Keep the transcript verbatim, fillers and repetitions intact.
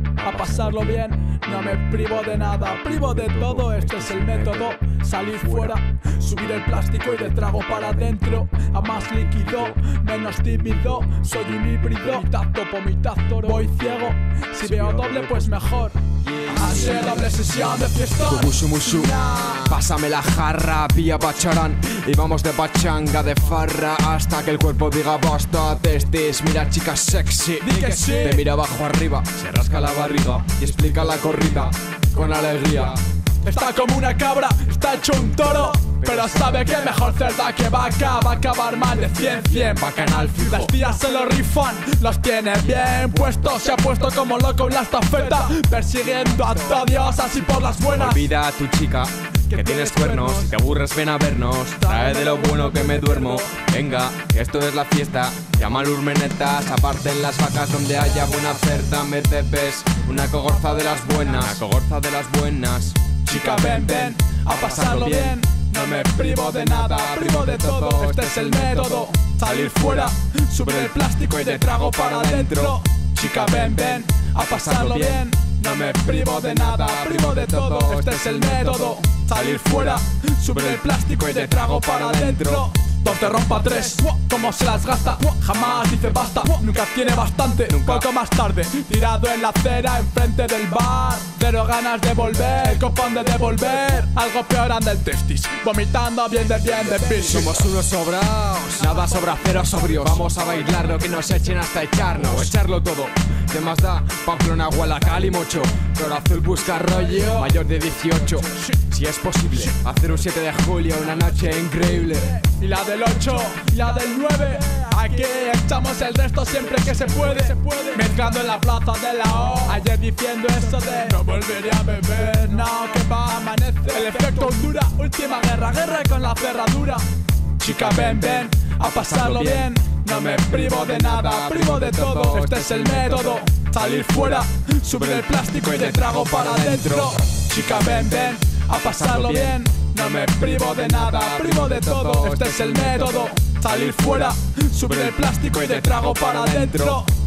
a pasarlo bien. No me privo de nada, privo de todo. Este es el método, salir fuera, subir el plástico y de trago para adentro. A más líquido, menos tímido. Soy un híbrido, mitad topo, mitad toro. Voy ciego, si veo doble pues mejor. Así doble sesión de fiesta. Mushu mushu, pásame la jarra, pilla pacharán. Y vamos de pachanga, de farra, hasta que el cuerpo diga basta. Testis, mira chica sexy, Di que sí. te mira abajo arriba, se rasca la barriga y explica la corrida con alegría. Está como una cabra, está hecho un toro, pero sabe que mejor cerda que vaca. Va a acabar mal de cien, cien, bacanal fijo. Las tías se lo rifan, los tiene bien puestos. Se ha puesto como loco en la estafeta, persiguiendo a todos así por las buenas. Olvida a tu chica, que tienes cuernos. Si te aburres ven a vernos, trae de lo bueno que me duermo. Venga, que esto es la fiesta. Llama al urmenetas, aparten las vacas donde haya buena oferta. Me debes una cogorza de las buenas, una cogorza de las buenas. Chica, ven, ven, a pasarlo bien. No me privo de nada, privo de todo. Este es el método, salir fuera, subir el plástico y te trago para adentro. Chica, ven, ven, a pasarlo bien. No me privo de nada, privo de todo. Este es el método, salir fuera, subir el plástico y te trago para adentro. Dos te rompa tres, como se las gasta, jamás dice basta, nunca tiene bastante, nunca. Poco más tarde, tirado en la acera enfrente del bar, cero ganas de volver, copón de devolver, algo peor anda el testis, vomitando bien de bien de bici. Somos unos sobraos, nada sobra, cero sobrios. Vamos a bailar lo que nos echen hasta echarnos, o echarlo todo. ¿Qué más da? Pamplona, Guadalajara y Mocho. Flor Azul busca rollo, mayor de dieciocho, si es posible. Hacer un siete de julio, una noche increíble. Y la del ocho, y la del nueve. Aquí echamos el resto siempre que se puede. Mezclando en la plaza de la O. Ayer diciendo eso de no volvería a beber, no, que va a amanecer. El efecto Honduras, última guerra, guerra con la cerradura. Chica, ven, ven, a pasarlo bien. No me privo de nada, privo de todo. Este es el método, salir fuera, subir el plástico y te trago para adentro. Chica, ven, ven, a pasarlo bien. No me privo de nada, privo de todo. Este es el método, salir fuera, subir el plástico y te trago para adentro.